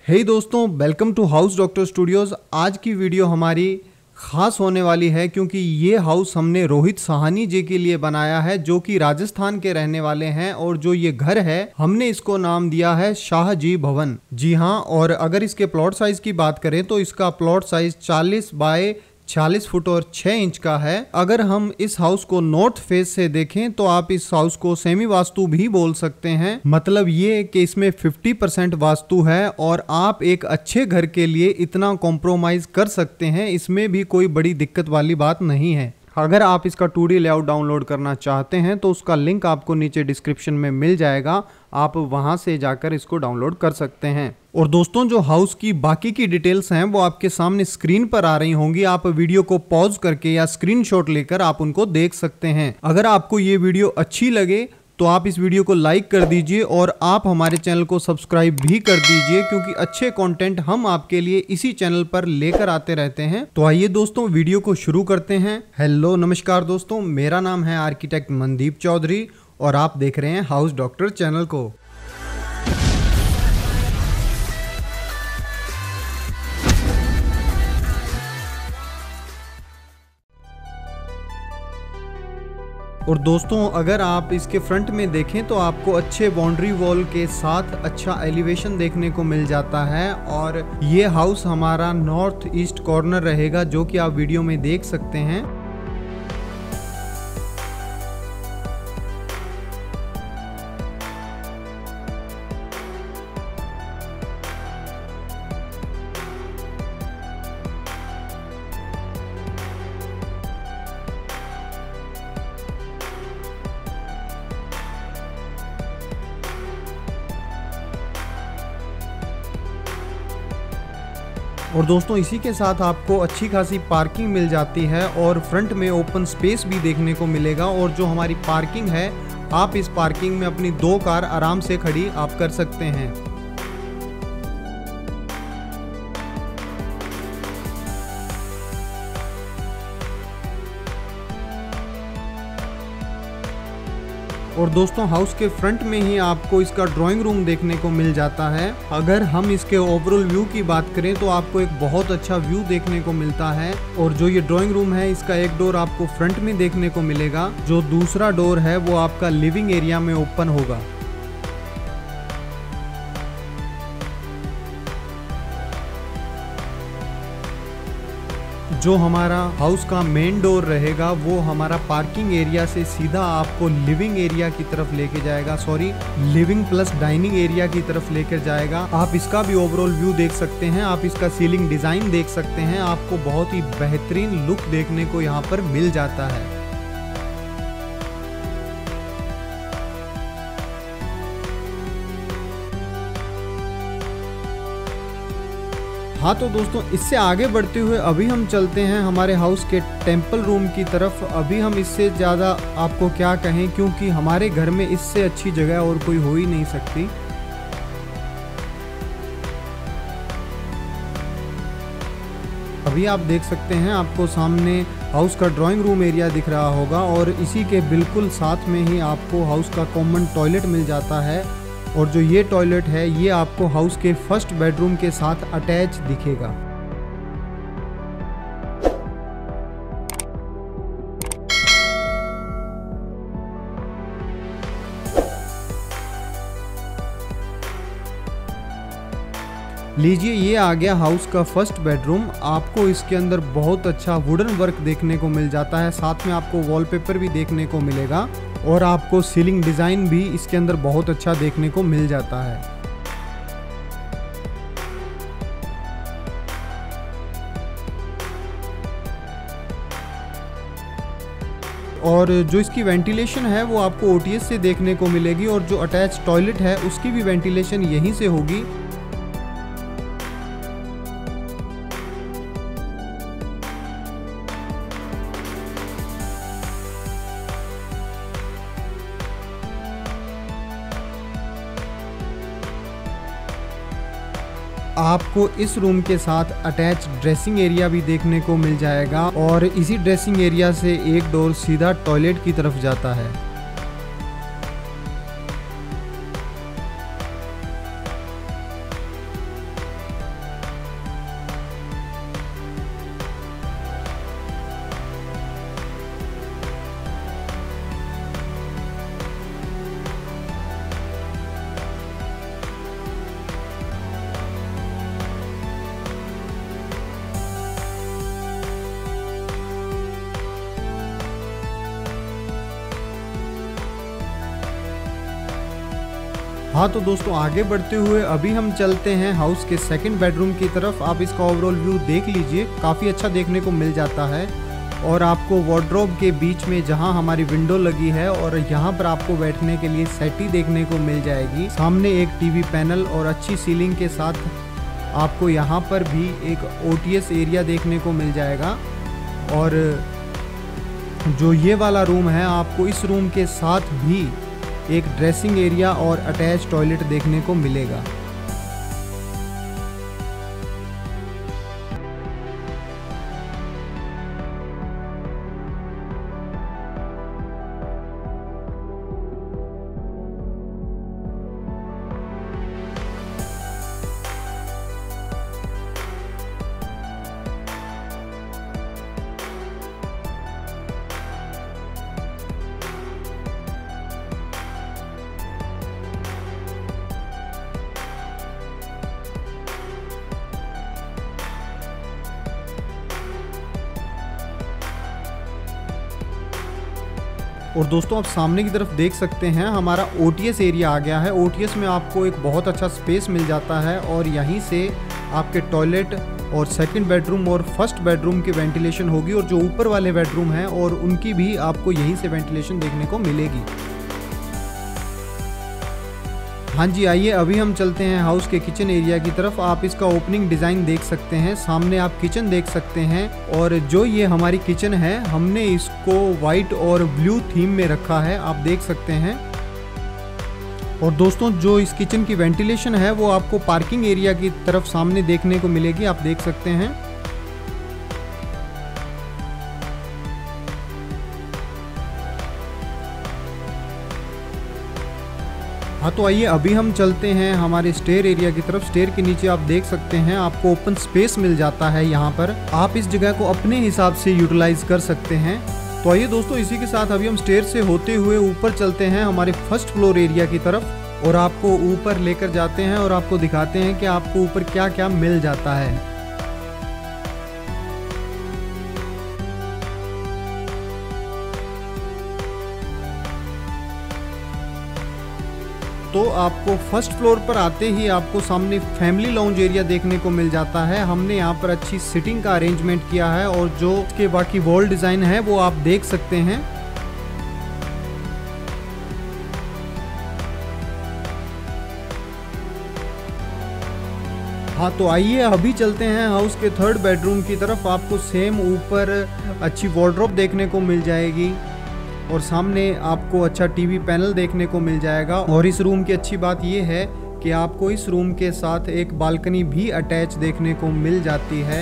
हे दोस्तों, welcome to House Doctor Studios. आज की वीडियो हमारी ख़ास होने वाली है क्योंकि ये हाउस हमने रोहित साहनी जी के लिए बनाया है, जो कि राजस्थान के रहने वाले हैं। और जो ये घर है हमने इसको नाम दिया है शाहजी भवन। जी हाँ, और अगर इसके प्लॉट साइज़ की बात करें तो इसका प्लॉट साइज़ 40 बाय 46 फुट और 6 इंच का है। अगर हम इस हाउस को नॉर्थ फेस से देखें तो आप इस हाउस को सेमी वास्तु भी बोल सकते हैं। मतलब ये कि इसमें 50% वास्तु है और आप एक अच्छे घर के लिए इतना कॉम्प्रोमाइज कर सकते हैं, इसमें भी कोई बड़ी दिक्कत वाली बात नहीं है। अगर आप इसका 2D लेआउट डाउनलोड करना चाहते हैं तो उसका लिंक आपको नीचे डिस्क्रिप्शन में मिल जाएगा, आप वहां से जाकर इसको डाउनलोड कर सकते हैं। और दोस्तों, जो हाउस की बाकी की डिटेल्स हैं वो आपके सामने स्क्रीन पर आ रही होंगी। आप वीडियो को पॉज करके या स्क्रीनशॉट लेकर आप उनको देख सकते हैं। अगर आपको ये वीडियो अच्छी लगे तो आप इस वीडियो को लाइक कर दीजिए और आप हमारे चैनल को सब्सक्राइब भी कर दीजिए, क्योंकि अच्छे कंटेंट हम आपके लिए इसी चैनल पर लेकर आते रहते हैं। तो आइए दोस्तों, वीडियो को शुरू करते हैं। हेलो नमस्कार दोस्तों, मेरा नाम है आर्किटेक्ट मनदीप चौधरी और आप देख रहे हैं हाउस डॉक्टर चैनल को। और दोस्तों, अगर आप इसके फ्रंट में देखें तो आपको अच्छे बाउंड्री वॉल के साथ अच्छा एलिवेशन देखने को मिल जाता है। और ये हाउस हमारा नॉर्थ ईस्ट कॉर्नर रहेगा, जो कि आप वीडियो में देख सकते हैं। और दोस्तों, इसी के साथ आपको अच्छी खासी पार्किंग मिल जाती है और फ्रंट में ओपन स्पेस भी देखने को मिलेगा। और जो हमारी पार्किंग है, आप इस पार्किंग में अपनी 2 कार आराम से खड़ी आप कर सकते हैं। और दोस्तों, हाउस के फ्रंट में ही आपको इसका ड्राइंग रूम देखने को मिल जाता है। अगर हम इसके ओवरऑल व्यू की बात करें तो आपको एक बहुत अच्छा व्यू देखने को मिलता है। और जो ये ड्राइंग रूम है, इसका एक डोर आपको फ्रंट में देखने को मिलेगा, जो दूसरा डोर है वो आपका लिविंग एरिया में ओपन होगा। जो हमारा हाउस का मेन डोर रहेगा वो हमारा पार्किंग एरिया से सीधा आपको लिविंग एरिया की तरफ लेके जाएगा, sorry living plus dining area की तरफ लेकर जाएगा। आप इसका भी ओवरऑल व्यू देख सकते हैं, आप इसका सीलिंग डिजाइन देख सकते हैं। आपको बहुत ही बेहतरीन लुक देखने को यहाँ पर मिल जाता है। हाँ तो दोस्तों, इससे आगे बढ़ते हुए अभी हम चलते हैं हमारे हाउस के टेंपल रूम की तरफ। अभी हम इससे ज़्यादा आपको क्या कहें, क्योंकि हमारे घर में इससे अच्छी जगह और कोई हो ही नहीं सकती। अभी आप देख सकते हैं, आपको सामने हाउस का ड्राइंग रूम एरिया दिख रहा होगा और इसी के बिल्कुल साथ में ही आपको हाउस का कॉमन टॉयलेट मिल जाता है। और जो ये टॉयलेट है, ये आपको हाउस के फर्स्ट बेडरूम के साथ अटैच दिखेगा। लीजिए, ये आ गया हाउस का फर्स्ट बेडरूम। आपको इसके अंदर बहुत अच्छा वुडन वर्क देखने को मिल जाता है, साथ में आपको वॉलपेपर भी देखने को मिलेगा और आपको सीलिंग डिज़ाइन भी इसके अंदर बहुत अच्छा देखने को मिल जाता है। और जो इसकी वेंटिलेशन है वो आपको ओटीएस से देखने को मिलेगी और जो अटैच टॉयलेट है उसकी भी वेंटिलेशन यहीं से होगी। आपको इस रूम के साथ अटैच ड्रेसिंग एरिया भी देखने को मिल जाएगा और इसी ड्रेसिंग एरिया से एक डोर सीधा टॉयलेट की तरफ जाता है। हाँ तो दोस्तों आगे बढ़ते हुए अभी हम चलते हैं हाउस के सेकंड बेडरूम की तरफ। आप इसका ओवरऑल व्यू देख लीजिए, काफ़ी अच्छा देखने को मिल जाता है। और आपको वार्डरोब के बीच में जहां हमारी विंडो लगी है और यहां पर आपको बैठने के लिए सेटी देखने को मिल जाएगी। सामने एक टीवी पैनल और अच्छी सीलिंग के साथ आपको यहां पर भी एक ओटीएस एरिया देखने को मिल जाएगा। और जो ये वाला रूम है, आपको इस रूम के साथ भी एक ड्रेसिंग एरिया और अटैच टॉयलेट देखने को मिलेगा। और दोस्तों आप सामने की तरफ देख सकते हैं हमारा ओटीएस एरिया आ गया है। ओटीएस में आपको एक बहुत अच्छा स्पेस मिल जाता है और यहीं से आपके टॉयलेट और सेकंड बेडरूम और फर्स्ट बेडरूम की वेंटिलेशन होगी। और जो ऊपर वाले बेडरूम हैं और उनकी भी आपको यहीं से वेंटिलेशन देखने को मिलेगी। हाँ जी, आइए अभी हम चलते हैं हाउस के किचन एरिया की तरफ। आप इसका ओपनिंग डिज़ाइन देख सकते हैं, सामने आप किचन देख सकते हैं। और जो ये हमारी किचन है, हमने इसको वाइट और ब्लू थीम में रखा है, आप देख सकते हैं। और दोस्तों जो इस किचन की वेंटिलेशन है वो आपको पार्किंग एरिया की तरफ सामने देखने को मिलेगी, आप देख सकते हैं। हाँ तो आइए अभी हम चलते हैं हमारे स्टेयर एरिया की तरफ। स्टेयर के नीचे आप देख सकते हैं आपको ओपन स्पेस मिल जाता है। यहाँ पर आप इस जगह को अपने हिसाब से यूटिलाइज कर सकते हैं। तो आइए दोस्तों इसी के साथ अभी हम स्टेयर से होते हुए ऊपर चलते हैं हमारे फर्स्ट फ्लोर एरिया की तरफ और आपको ऊपर लेकर जाते हैं और आपको दिखाते हैं कि आपको ऊपर क्या क्या मिल जाता है। तो आपको फर्स्ट फ्लोर पर आते ही आपको सामने फैमिली लाउंज एरिया देखने को मिल जाता है। हमने यहाँ पर अच्छी सिटिंग का अरेंजमेंट किया है और जो इसके बाकी वॉल डिज़ाइन है वो आप देख सकते हैं। हाँ तो आइए अभी चलते हैं हाउस के थर्ड बेडरूम की तरफ। आपको सेम ऊपर अच्छी वार्डरोब देखने को मिल जाएगी और सामने आपको अच्छा टीवी पैनल देखने को मिल जाएगा। और इस रूम की अच्छी बात यह है कि आपको इस रूम के साथ एक बालकनी भी अटैच देखने को मिल जाती है।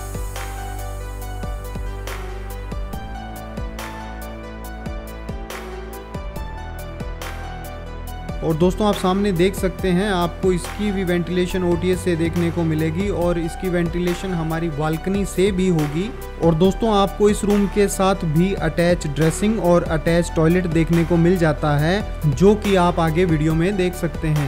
और दोस्तों आप सामने देख सकते हैं आपको इसकी भी वेंटिलेशन ओटीएस से देखने को मिलेगी और इसकी वेंटिलेशन हमारी बालकनी से भी होगी। और दोस्तों आपको इस रूम के साथ भी अटैच ड्रेसिंग और अटैच टॉयलेट देखने को मिल जाता है, जो कि आप आगे वीडियो में देख सकते हैं।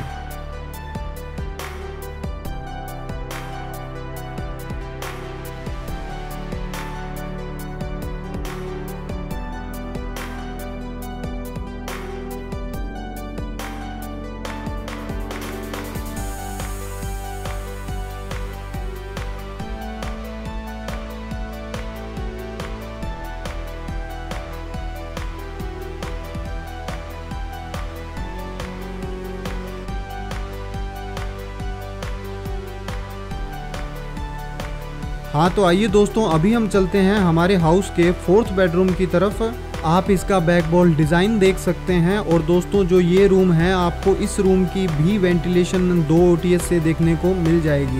हाँ तो आइए दोस्तों अभी हम चलते हैं हमारे हाउस के फोर्थ बेडरूम की तरफ। आप इसका बैक वॉल डिज़ाइन देख सकते हैं। और दोस्तों जो ये रूम है आपको इस रूम की भी वेंटिलेशन 2 ओटीएस से देखने को मिल जाएगी।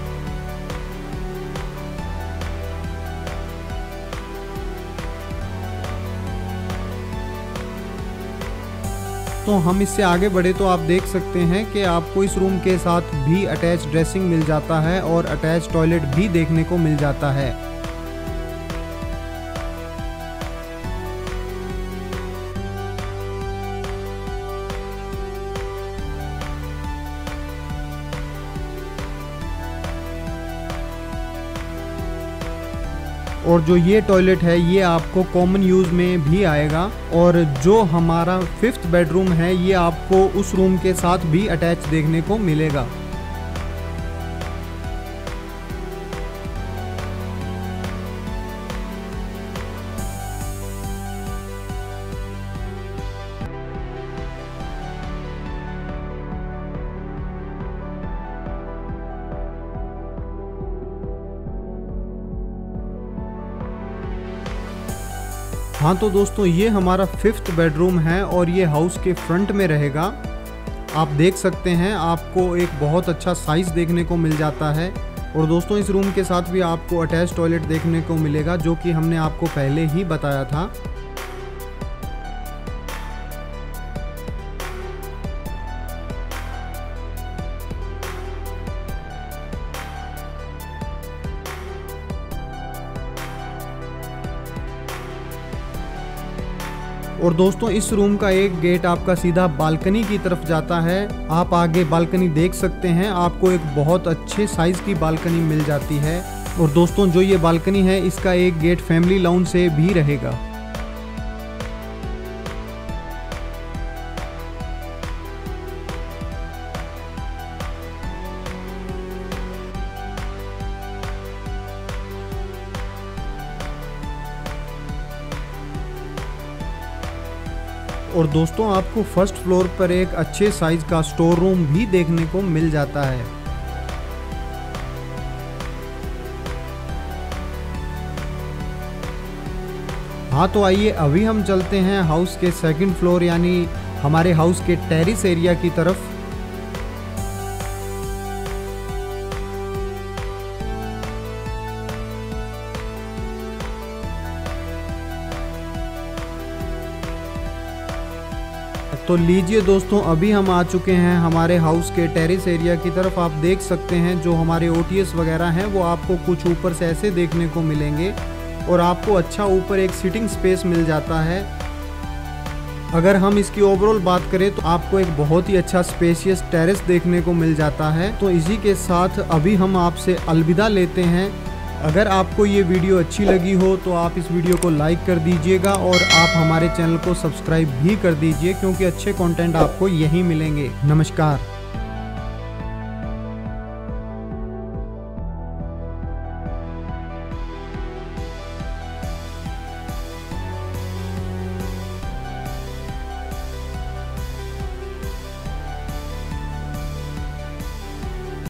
तो हम इससे आगे बढ़े तो आप देख सकते हैं कि आपको इस रूम के साथ भी अटैच ड्रेसिंग मिल जाता है और अटैच टॉयलेट भी देखने को मिल जाता है। और जो ये टॉयलेट है ये आपको कॉमन यूज़ में भी आएगा। और जो हमारा 5th बेडरूम है ये आपको उस रूम के साथ भी अटैच देखने को मिलेगा। हाँ तो दोस्तों ये हमारा 5th बेडरूम है और ये हाउस के फ्रंट में रहेगा। आप देख सकते हैं आपको एक बहुत अच्छा साइज़ देखने को मिल जाता है। और दोस्तों इस रूम के साथ भी आपको अटैच टॉयलेट देखने को मिलेगा जो कि हमने आपको पहले ही बताया था। और दोस्तों इस रूम का एक गेट आपका सीधा बालकनी की तरफ जाता है। आप आगे बालकनी देख सकते हैं, आपको एक बहुत अच्छे साइज़ की बालकनी मिल जाती है। और दोस्तों जो ये बालकनी है इसका एक गेट फैमिली लाउंज से भी रहेगा। और दोस्तों आपको फर्स्ट फ्लोर पर एक अच्छे साइज का स्टोर रूम भी देखने को मिल जाता है। हाँ तो आइए अभी हम चलते हैं हाउस के 2nd फ्लोर यानी हमारे हाउस के टेरेस एरिया की तरफ। तो लीजिए दोस्तों अभी हम आ चुके हैं हमारे हाउस के टेरेस एरिया की तरफ। आप देख सकते हैं जो हमारे ओटीएस वगैरह हैं वो आपको कुछ ऊपर से ऐसे देखने को मिलेंगे और आपको अच्छा ऊपर एक सिटिंग स्पेस मिल जाता है। अगर हम इसकी ओवरऑल बात करें तो आपको एक बहुत ही अच्छा स्पेशियस टेरेस देखने को मिल जाता है। तो इसी के साथ अभी हम आपसे अलविदा लेते हैं। अगर आपको ये वीडियो अच्छी लगी हो तो आप इस वीडियो को लाइक कर दीजिएगा और आप हमारे चैनल को सब्सक्राइब भी कर दीजिए क्योंकि अच्छे कंटेंट आपको यहीं मिलेंगे। नमस्कार।